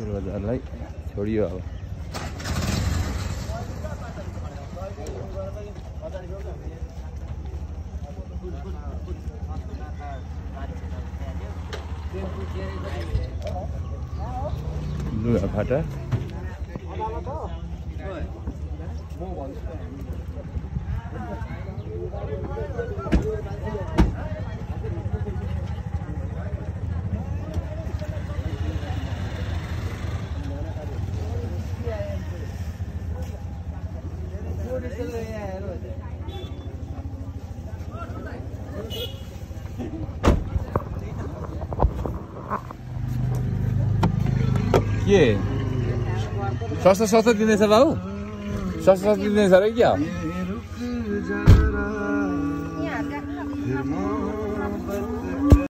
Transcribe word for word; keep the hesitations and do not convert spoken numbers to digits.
दिक्तेल बजारलाई छोडियो अब। लुगा फाटा के सस्ता सस्ता दिँदैछ बाबु? सस्ता सस्ता दिँदैछ र क्या?